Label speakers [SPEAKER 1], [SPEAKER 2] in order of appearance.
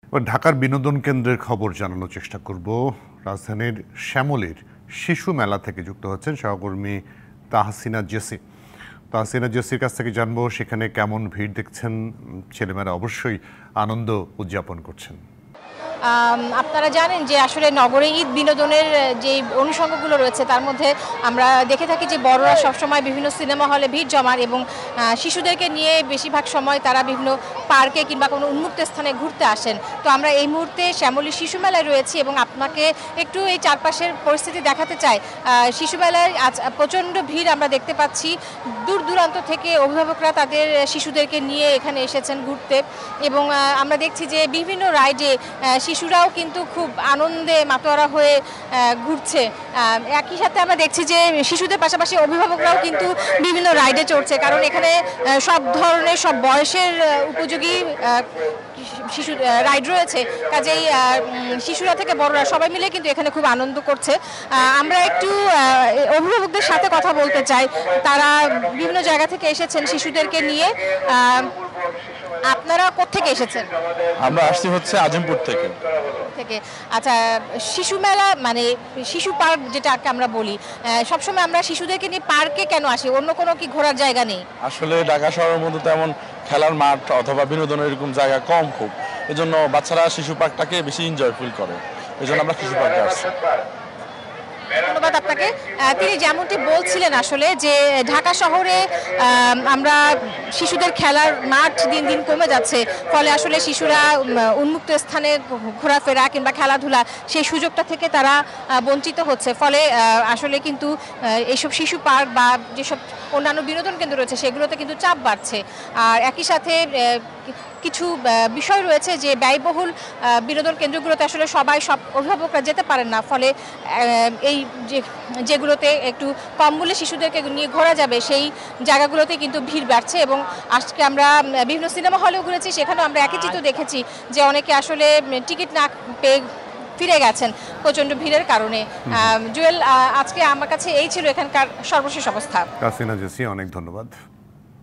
[SPEAKER 1] এবার ঢাকার বিনোদন কেন্দ্রের খবর জানানোর চেষ্টা করব। রাজধানীর শ্যামলীর শিশু মেলা থেকে যুক্ত হচ্ছেন সহকর্মী তাহসিনা জেসি। তাহসিনা জেসির কাছ থেকে জানবো সেখানে কেমন ভিড় দেখছেন। ছেলেমেয়েরা অবশ্যই আনন্দ উদযাপন করছেন।
[SPEAKER 2] আপনারা জানেন যে আসলে নগরে ঈদ বিনোদনের যে অনুষঙ্গগুলো রয়েছে তার মধ্যে আমরা দেখে থাকি যে বড়রা সবসময় বিভিন্ন সিনেমা হলে ভিড় জমান এবং শিশুদেরকে নিয়ে বেশিরভাগ সময় তারা বিভিন্ন পার্কে কিংবা কোনো উন্মুক্ত স্থানে ঘুরতে আসেন। তো আমরা এই মুহূর্তে শ্যামলী শিশু মেলায় রয়েছি এবং আপনাকে একটু এই চারপাশের পরিস্থিতি দেখাতে চাই। শিশু মেলায় আজ প্রচণ্ড ভিড় আমরা দেখতে পাচ্ছি। দূর দূরান্ত থেকে অভিভাবকরা তাদের শিশুদেরকে নিয়ে এখানে এসেছেন ঘুরতে এবং আমরা দেখছি যে বিভিন্ন রাইডে শিশুরাও কিন্তু খুব আনন্দে মাতোয়ারা হয়ে ঘুরছে। একই সাথে আমরা দেখছি যে শিশুদের পাশাপাশি অভিভাবকরাও কিন্তু বিভিন্ন রাইডে চড়ছে, কারণ এখানে সব ধরনের সব বয়সের উপযোগী শিশু রাইড রয়েছে। কাজেই শিশুরা থেকে বড়রা সবাই মিলে কিন্তু এখানে খুব আনন্দ করছে। আমরা একটু অভিভাবকদের সাথে কথা বলতে চাই, তারা বিভিন্ন জায়গা থেকে এসেছেন শিশুদেরকে নিয়ে। আপনারা কোত্থেকে এসেছেন?
[SPEAKER 3] আমরা আসছি হচ্ছে আজিমপুর থেকে।
[SPEAKER 2] আচ্ছা, শিশু মেলা মানে শিশু পার্ক যেটাকে আমরা বলি, সবসময় আমরা শিশুদেরকে নিয়ে পার্কে কেন আসি? অন্য কোনো কি ঘোরার জায়গা নেই?
[SPEAKER 3] আসলে ঢাকা শহরের মধ্যে তেমন খেলার মাঠ অথবা বিনোদনের এরকম জায়গা কম খুব, এজন্য বাচ্চারা শিশু পার্কটাকে বেশি এনজয় ফিল করে, এজন্য আমরা শিশু পার্কে আসছি।
[SPEAKER 2] ধন্যবাদ আপনাকে। তিনি যেমনটি বলছিলেন আসলে যে ঢাকা শহরে আমরা শিশুদের খেলার মাঠ দিন দিন কমে যাচ্ছে, ফলে আসলে শিশুরা উন্মুক্ত স্থানে ঘোরাফেরা কিংবা খেলাধুলা সেই সুযোগটা থেকে তারা বঞ্চিত হচ্ছে। ফলে আসলে কিন্তু এইসব শিশু পার্ক বা যেসব অন্যান্য বিনোদন কেন্দ্র রয়েছে সেগুলোতে কিন্তু চাপ বাড়ছে। আর একই সাথে কিছু বিষয় রয়েছে যে ব্যয়বহুল বিনোদন কেন্দ্রগুলোতে আসলে সব অভিভাবকরা যেতে পারেন না, ফলে এই যেগুলোতে একটু কম মূল্যে শিশুদেরকে নিয়ে ঘোরা যাবে সেই জায়গাগুলোতে কিন্তু ভিড় বাড়ছে। এবং আজকে আমরা বিভিন্ন সিনেমা হলেও ঘুরেছি, সেখানেও আমরা একই চিত্র দেখেছি যে অনেকে আসলে টিকিট না পেয়ে ফিরে গেছেন প্রচণ্ড ভিড়ের কারণে। জুয়েল, আজকে আমার কাছে এই ছিল এখানকার সর্বশেষ অবস্থা।
[SPEAKER 1] তাহসিনা জেসি, অনেক ধন্যবাদ।